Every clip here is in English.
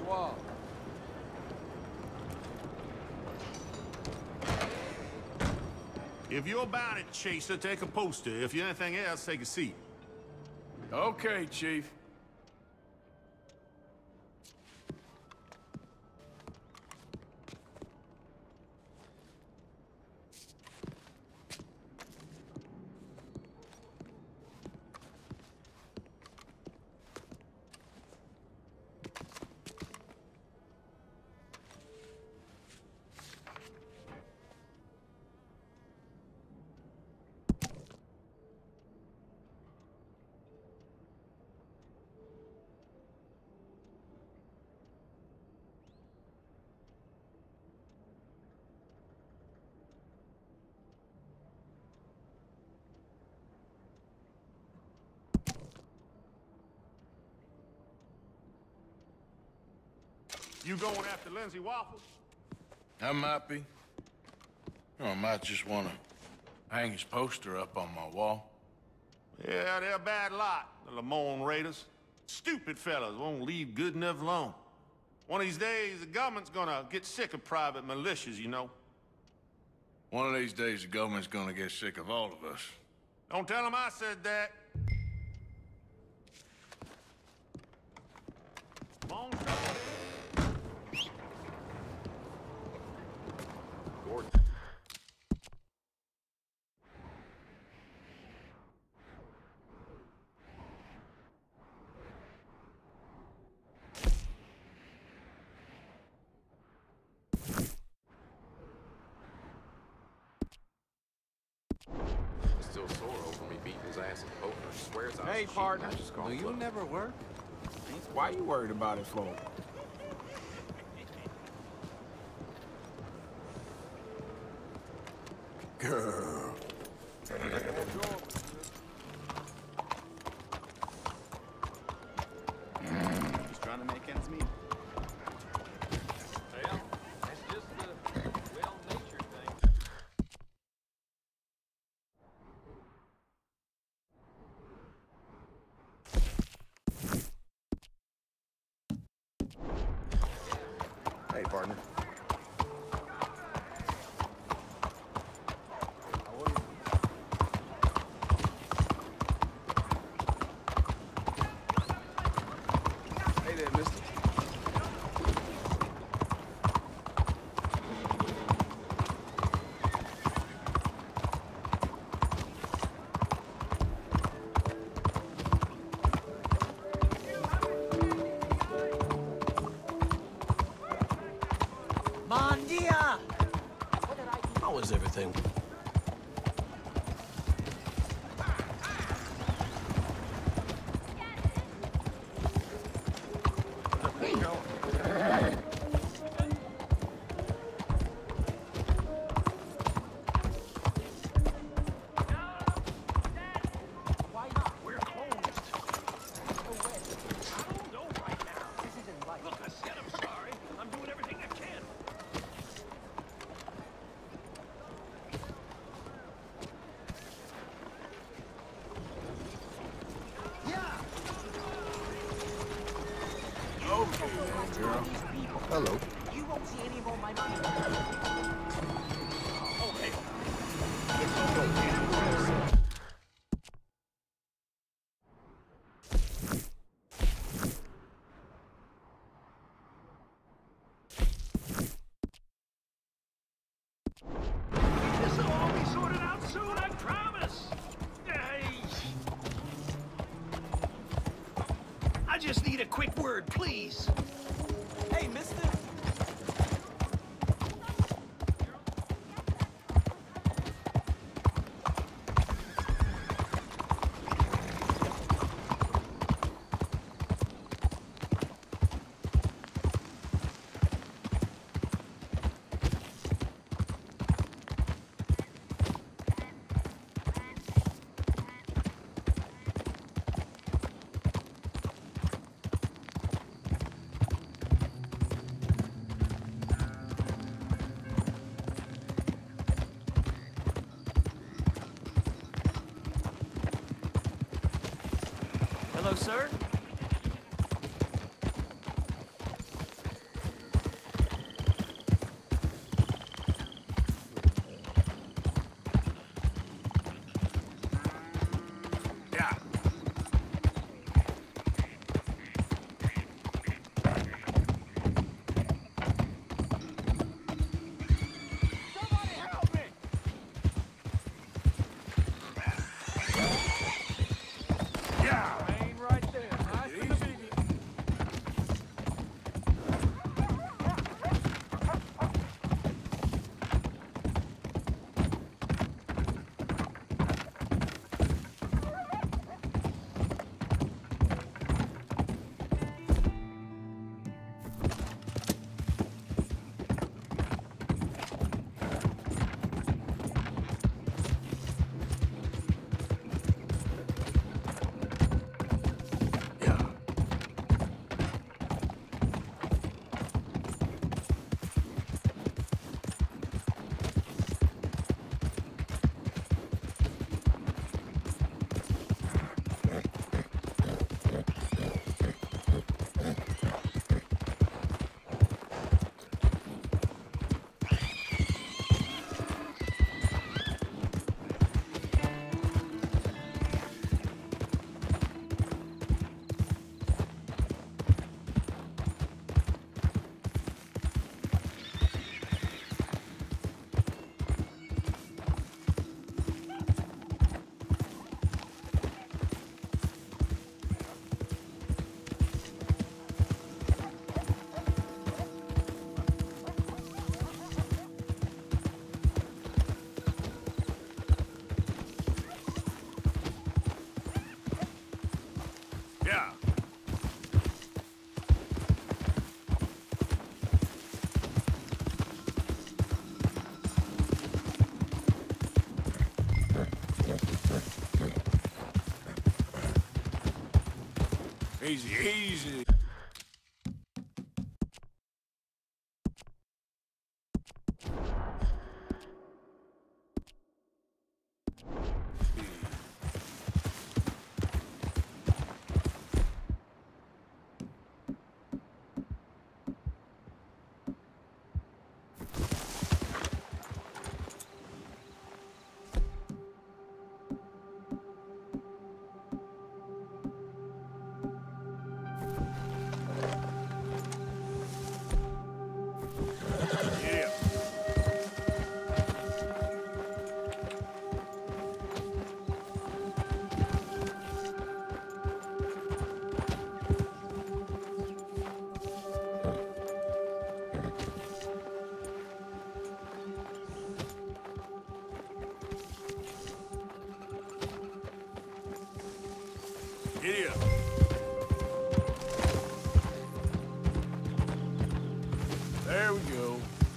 Bonsoir. If you're about it, Chaser, take a poster. If you're anything else, take a seat. Okay, Chief. You going after Lindsay Waffles? I might be. Or I might just want to hang his poster up on my wall. Yeah, they're a bad lot, the Lamone Raiders. Stupid fellas, won't leave good enough alone. One of these days, the government's gonna get sick of private militias, you know. One of these days, the government's gonna get sick of all of us. Don't tell them I said that. Come on, Gordon. Still sore over me beating his ass in poker. Swears I was Hey, cheating. partner. I just called Do you bluff. never work? Why you worried about it for? Girl. Just trying to make ends meet. Well, that's just a well-natured thing. Hey, partner. Hey there, mister. Bon dia! How is everything? Why not? We're closed. I don't know right now. This isn't right. Look, I said I'm sorry. I'm doing everything I can. Okay, then, girl. Hello. You won't see any more of my money. This'll all be sorted out soon, I promise. Hey. I just need a quick word, please. Hey, mister. Hello, sir. Easy, easy. Giddy up. There we go.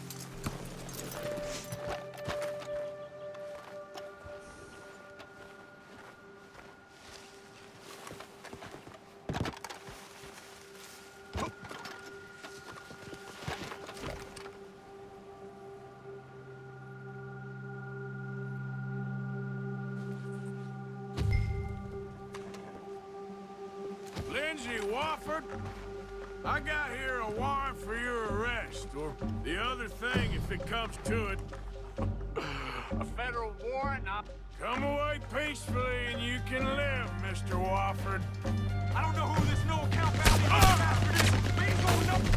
Lindsay Wofford, I got here a warrant for your arrest, or the other thing if it comes to it. A federal warrant? Come away peacefully and you can live, Mr. Wofford. I don't know who this no account bounty bastard is, but he's going up.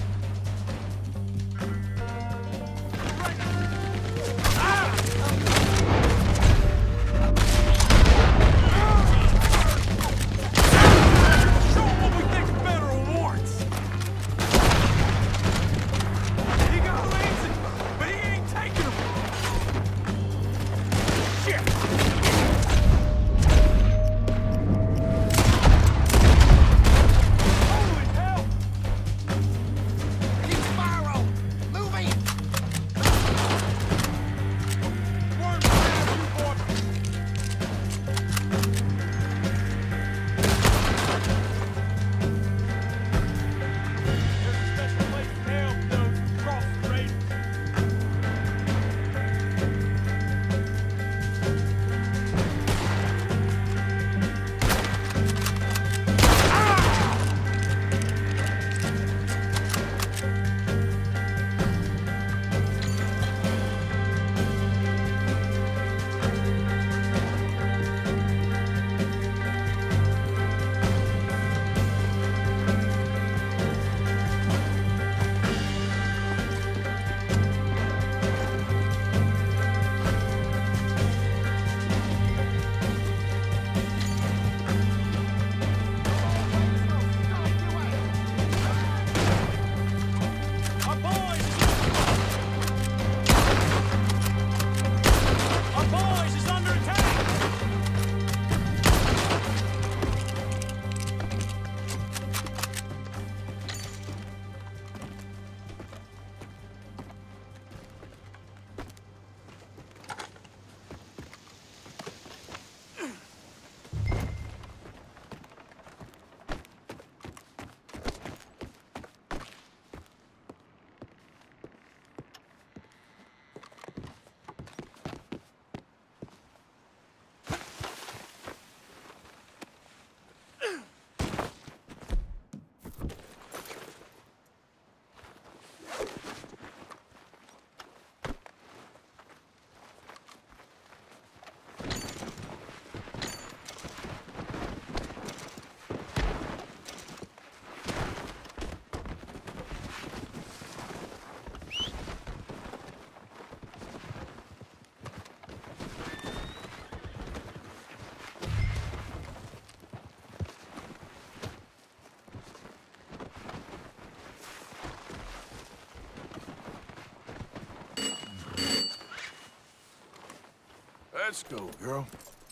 Let's go, girl.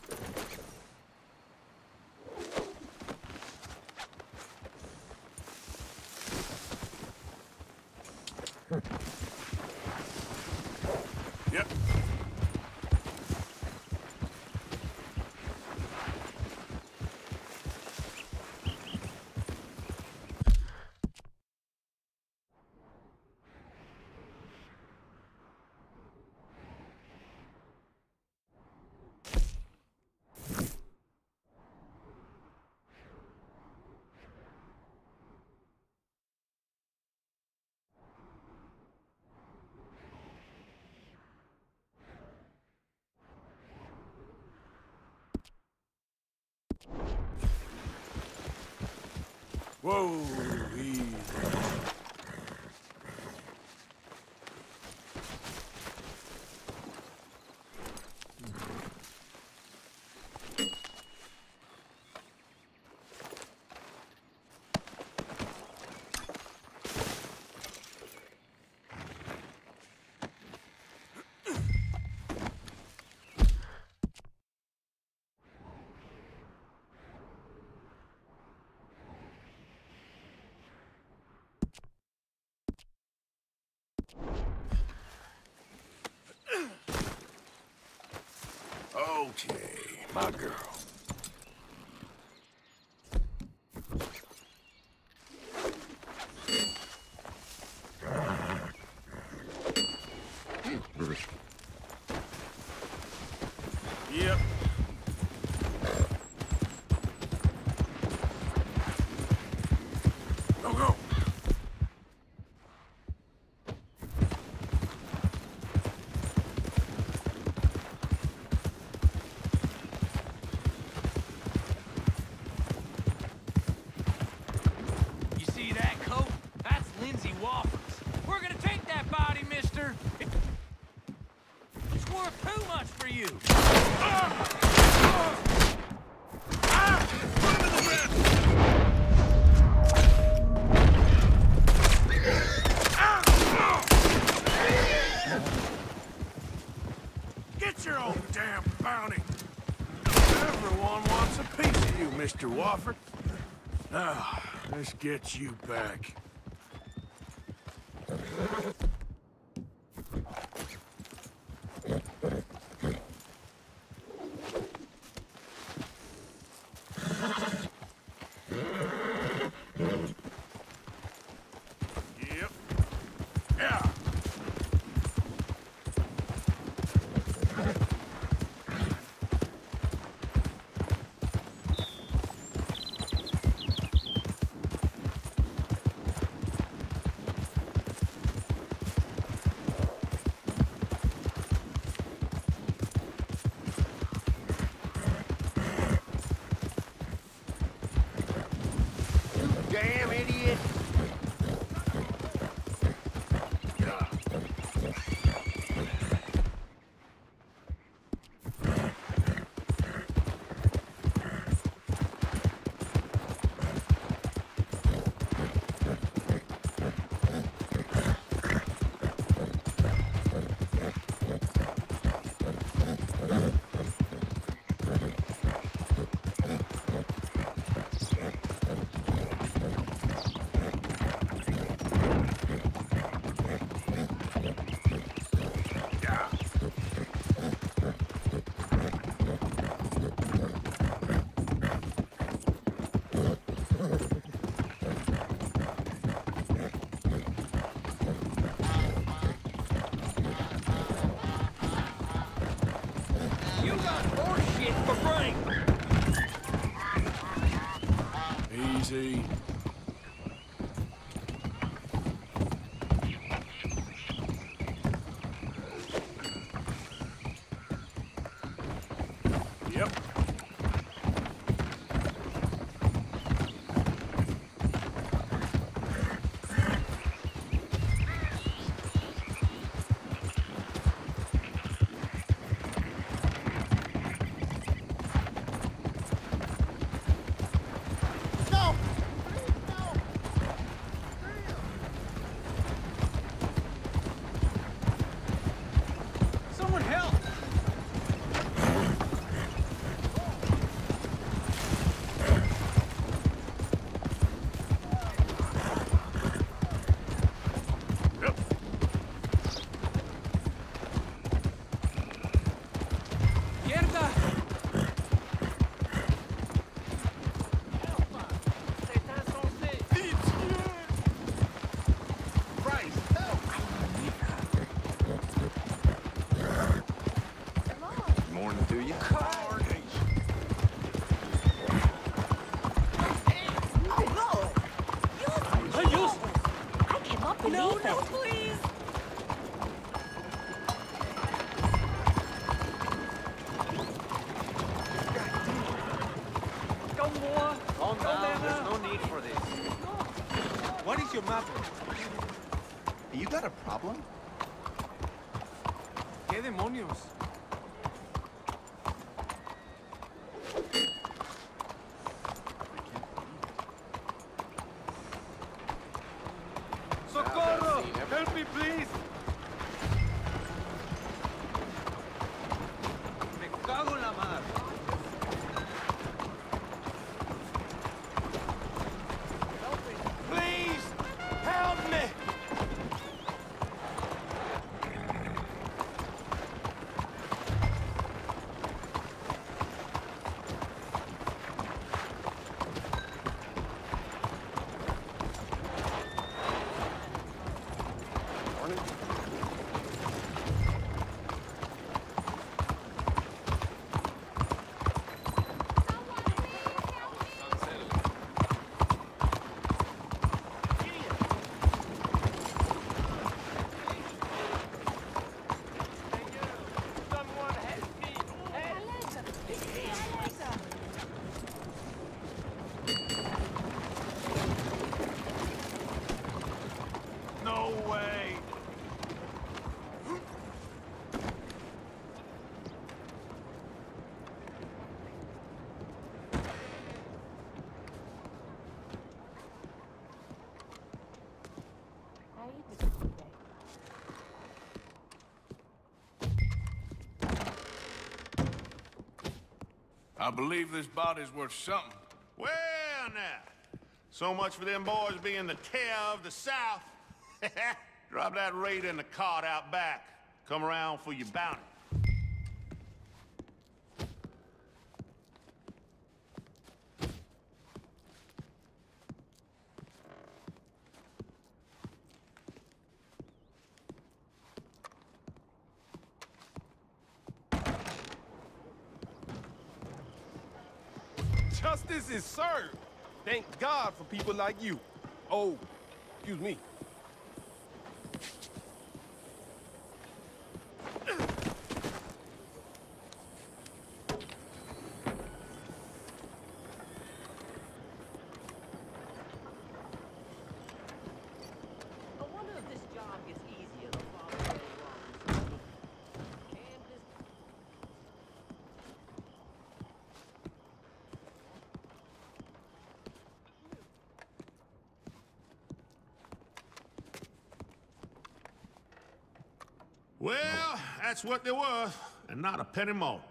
Yep. Whoa, easy. Okay, my girl. Yep. Go, go. You see that coat? That's Lindsay Wofford's. We're gonna take that body, mister. It's worth too much for you. Get your own damn bounty. Everyone wants a piece of you, Mr. Wofford. Now, let's get you back. Yep. Yeah. Damn idiot! You got horse shit for brain. Easy. Yep. Someone help! Yep. Mierda! Christ, help! Morning to you. I came up beneath it. please! Go, Moa! Calm Go, down, Nana. there's no need for this. is your mother? You got a problem? ¿Qué demonios? ¡Socorro! Help me, please! Me cago en la madre. Please! Help me! No way! How you doing today? I believe this body's worth something. Well, now. So much for them boys being the terror of the South. Drop that raider in the cart out back. Come around for your bounty. Justice is served. Thank God for people like you. Oh, excuse me. I wonder if this job gets easier the farther you go along. Can this... Well, that's what they're worth, and not a penny more.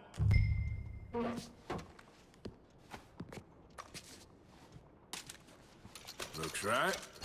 Looks right.